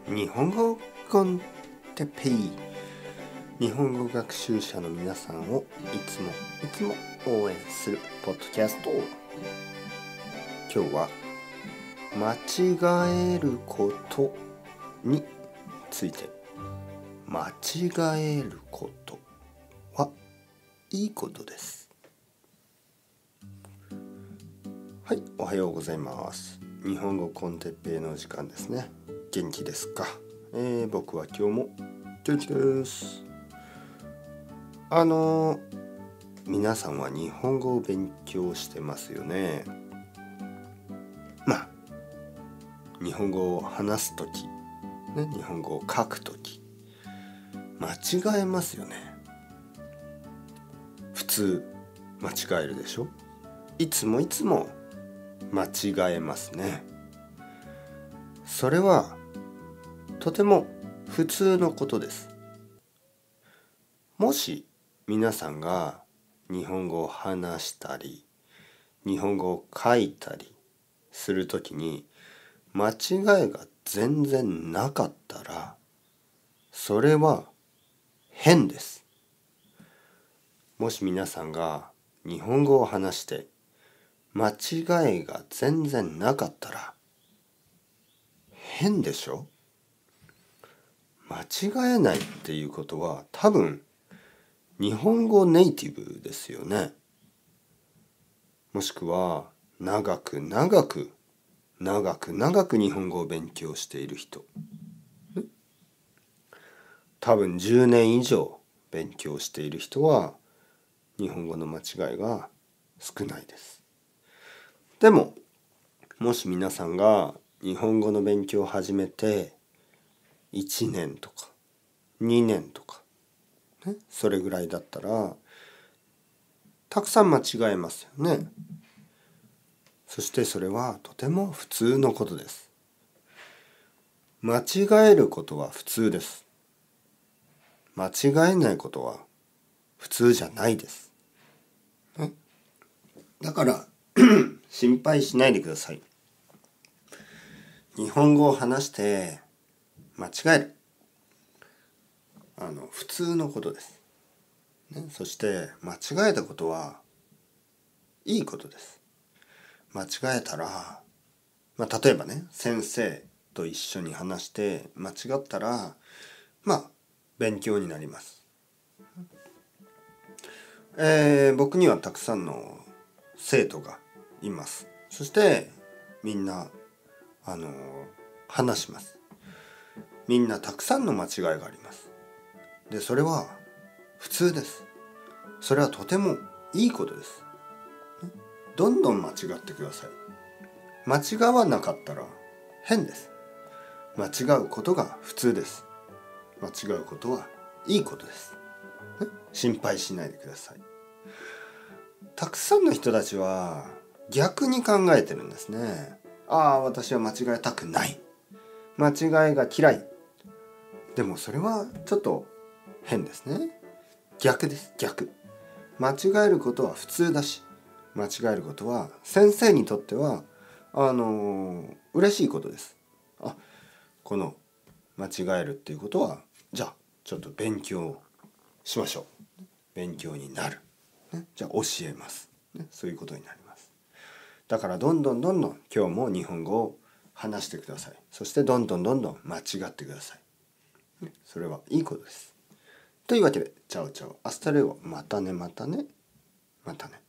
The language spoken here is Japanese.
日本語コンテペイ、日本語学習者の皆さんをいつも応援するポッドキャスト。今日は間違えることについて。間違えることはいいことです。はい、おはようございます。日本語コンテッペイの時間ですね。元気ですか？僕は今日も元気です。皆さんは日本語を勉強してますよね。日本語を話すとき、日本語を書くとき、間違えますよね。普通間違えるでしょ。いつも間違えますね。それはとても普通のことです。もし皆さんが日本語を話したり日本語を書いたりするときに間違いが全然なかったら、それは変です。もし皆さんが日本語を話して間違いが全然なかったら変でしょ？間違えないっていうことは多分日本語ネイティブですよね。もしくは長く日本語を勉強している人、多分10年以上勉強している人は日本語の間違いが少ないです。でももし皆さんが日本語の勉強を始めて1年とか2年とか、それぐらいだったらたくさん間違えますよね。そしてそれはとても普通のことです。間違えることは普通です。間違えないことは普通じゃないです。だから心配しないでください。日本語を話して間違える。普通のことです。そして間違えたことはいいことです。間違えたら、例えばね、先生と一緒に話して間違ったら、勉強になります。僕にはたくさんの生徒がいます。そしてみんな話します。みんなたくさんの間違いがあります。で、それは普通です。それはとてもいいことです。どんどん間違ってください。間違わなかったら変です。間違うことが普通です。間違うことはいいことです。心配しないでください。たくさんの人たちは逆に考えてるんですね。私は間違えたくない。間違いが嫌い。でもそれはちょっと変ですね。逆です。逆。間違えることは普通だし、間違えることは先生にとっては嬉しいことです。この間違えるっていうことは、じゃあちょっと勉強しましょう。勉強になる。じゃあ教えます。そういうことになります。だからどんどん今日も日本語を話してください。そしてどんどん間違ってください。それはいいことです。というわけで、チャオチャオ、アスタレゴ、またね。